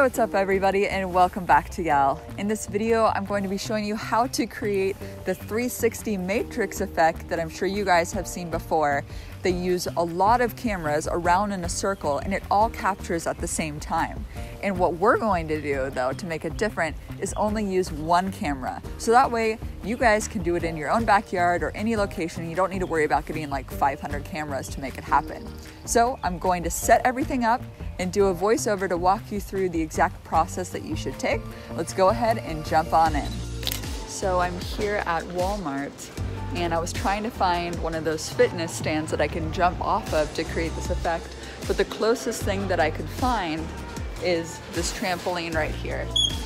Hey, what's up everybody, and welcome back to Gal. In this video, I'm going to be showing you how to create the 360 matrix effect that I'm sure you guys have seen before. They use a lot of cameras around in a circle and it all captures at the same time. And what we're going to do though, to make it different, is only use one camera. So that way you guys can do it in your own backyard or any location. You don't need to worry about getting like 500 cameras to make it happen. So I'm going to set everything up and do a voiceover to walk you through the exact process that you should take. Let's go ahead and jump on in. So I'm here at Walmart and I was trying to find one of those fitness stands that I can jump off of to create this effect, but the closest thing that I could find is this trampoline right here.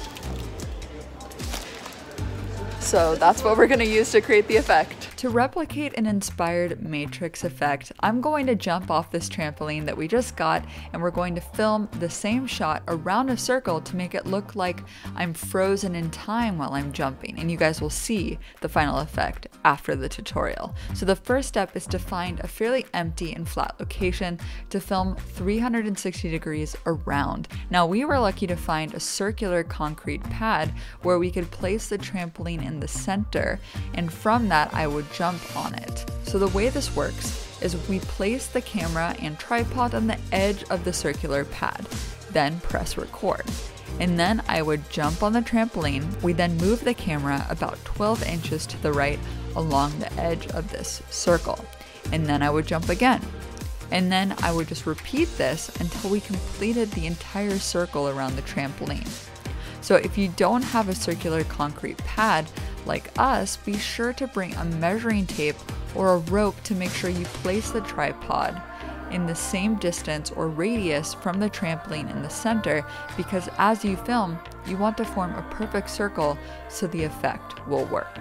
So that's what we're going to use to create the effect. To replicate an inspired matrix effect, I'm going to jump off this trampoline that we just got, and we're going to film the same shot around a circle to make it look like I'm frozen in time while I'm jumping, and you guys will see the final effect after the tutorial. So the first step is to find a fairly empty and flat location to film 360 degrees around. Now we were lucky to find a circular concrete pad where we could place the trampoline in the center, and from that I would jump on it. So the way this works is we place the camera and tripod on the edge of the circular pad, then press record. And then I would jump on the trampoline. We then move the camera about 12 inches to the right along the edge of this circle. And then I would jump again. And then I would just repeat this until we completed the entire circle around the trampoline. So if you don't have a circular concrete pad like us, be sure to bring a measuring tape or a rope to make sure you place the tripod in the same distance or radius from the trampoline in the center, because as you film, you want to form a perfect circle so the effect will work.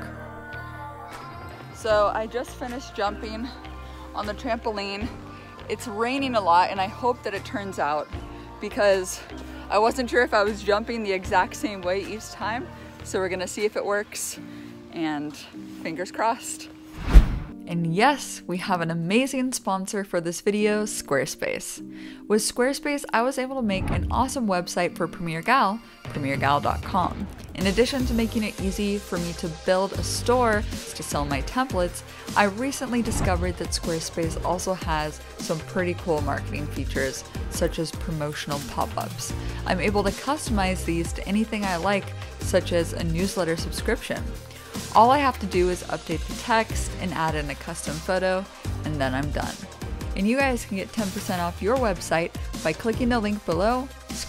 So I just finished jumping on the trampoline. It's raining a lot and I hope that it turns out, because I wasn't sure if I was jumping the exact same way each time. So we're gonna see if it works, and fingers crossed. And yes, we have an amazing sponsor for this video, Squarespace. With Squarespace, I was able to make an awesome website for Premiere Gal, premiergal.com. In addition to making it easy for me to build a store to sell my templates, I recently discovered that Squarespace also has some pretty cool marketing features, such as promotional pop-ups. I'm able to customize these to anything I like, such as a newsletter subscription. All I have to do is update the text and add in a custom photo, and then I'm done. And you guys can get 10% off your website by clicking the link below,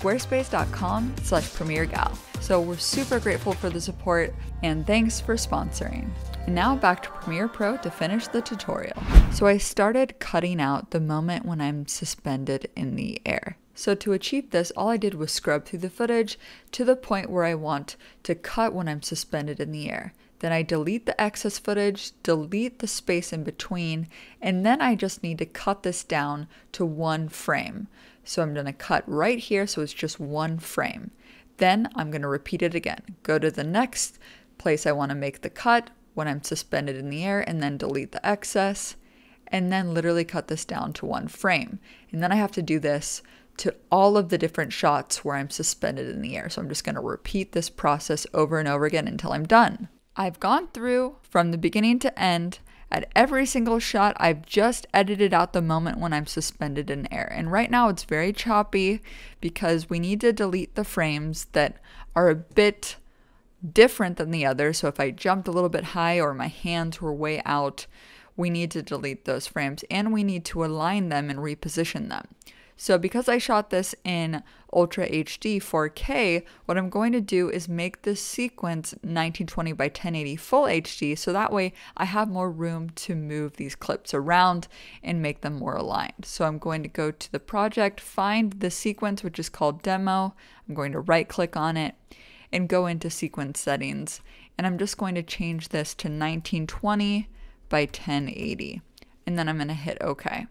squarespace.com/premiergal. So we're super grateful for the support, and thanks for sponsoring. And now back to Premiere Pro to finish the tutorial. So I started cutting out the moment when I'm suspended in the air. So to achieve this, all I did was scrub through the footage to the point where I want to cut when I'm suspended in the air. Then I delete the excess footage, delete the space in between, and then I just need to cut this down to one frame. So I'm going to cut right here so it's just one frame. Then I'm going to repeat it again. Go to the next place I want to make the cut when I'm suspended in the air, and then delete the excess, and then literally cut this down to one frame. And then I have to do this to all of the different shots where I'm suspended in the air. So I'm just going to repeat this process over and over again until I'm done. I've gone through from the beginning to end. At every single shot, I've just edited out the moment when I'm suspended in air. And right now it's very choppy because we need to delete the frames that are a bit different than the others. So if I jumped a little bit high or my hands were way out, we need to delete those frames, and we need to align them and reposition them. So because I shot this in Ultra HD 4K, what I'm going to do is make this sequence 1920 by 1080 full HD, so that way I have more room to move these clips around and make them more aligned. So I'm going to go to the project, find the sequence, which is called Demo. I'm going to right click on it and go into sequence settings. And I'm just going to change this to 1920 by 1080. And then I'm going to hit OK.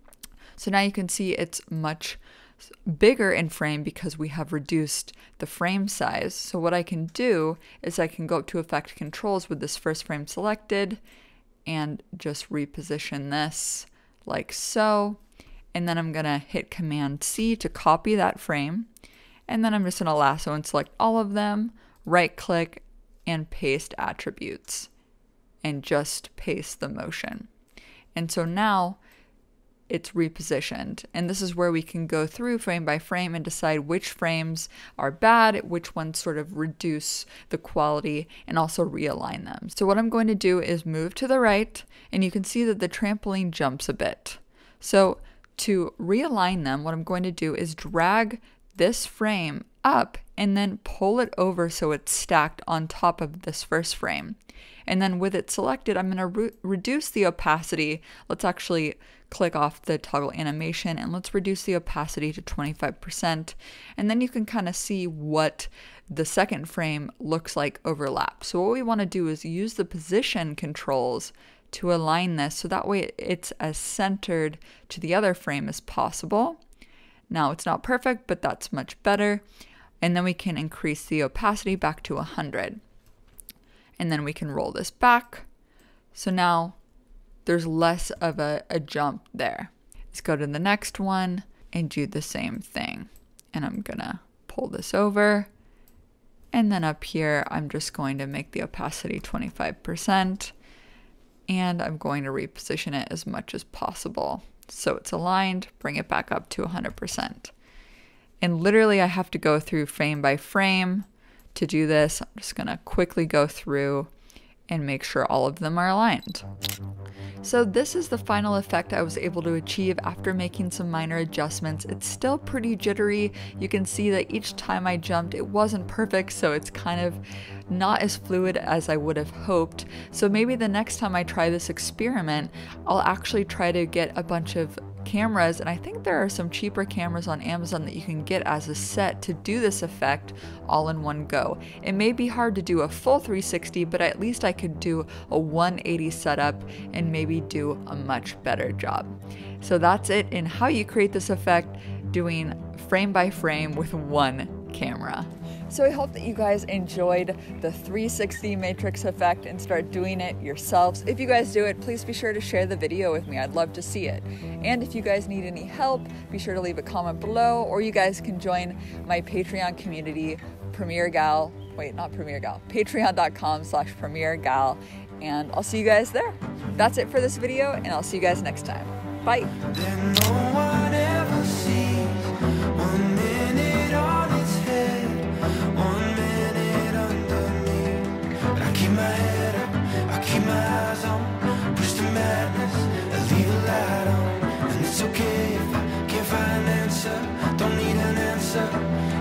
So now you can see it's much bigger in frame because we have reduced the frame size. So what I can do is I can go up to Effect Controls with this first frame selected and just reposition this like so. And then I'm gonna hit Command C to copy that frame. And then I'm just gonna lasso and select all of them, right click and paste attributes and just paste the motion. And so now it's repositioned. And this is where we can go through frame by frame and decide which frames are bad, which ones sort of reduce the quality, and also realign them. So what I'm going to do is move to the right, and you can see that the trampoline jumps a bit. So to realign them, what I'm going to do is drag this frame up and then pull it over so it's stacked on top of this first frame. And then with it selected, I'm going to reduce the opacity. Let's actually click off the toggle animation and let's reduce the opacity to 25%. And then you can kind of see what the second frame looks like overlap. So what we want to do is use the position controls to align this so that way it's as centered to the other frame as possible. Now it's not perfect, but that's much better. And then we can increase the opacity back to 100. And then we can roll this back. So now there's less of a jump there. Let's go to the next one and do the same thing. And I'm gonna pull this over. And then up here, I'm just going to make the opacity 25%. And I'm going to reposition it as much as possible. So it's aligned, bring it back up to 100%. And literally I have to go through frame by frame to do this. I'm just gonna quickly go through and make sure all of them are aligned. So this is the final effect I was able to achieve after making some minor adjustments. It's still pretty jittery. You can see that each time I jumped, it wasn't perfect, so it's kind of not as fluid as I would have hoped. So maybe the next time I try this experiment, I'll actually try to get a bunch of cameras, and I think there are some cheaper cameras on Amazon that you can get as a set to do this effect all in one go. It may be hard to do a full 360, but at least I could do a 180 setup and maybe do a much better job. So that's it in how you create this effect, doing frame by frame with one camera. So I hope that you guys enjoyed the 360 matrix effect and start doing it yourselves. If you guys do it, please be sure to share the video with me. I'd love to see it. And if you guys need any help, be sure to leave a comment below, or you guys can join my Patreon community, patreon.com/premiergal, and I'll see you guys there. That's it for this video, and I'll see you guys next time. Bye. Keep my eyes on, push the madness, and leave a light on. And it's okay if I can't find an answer, don't need an answer.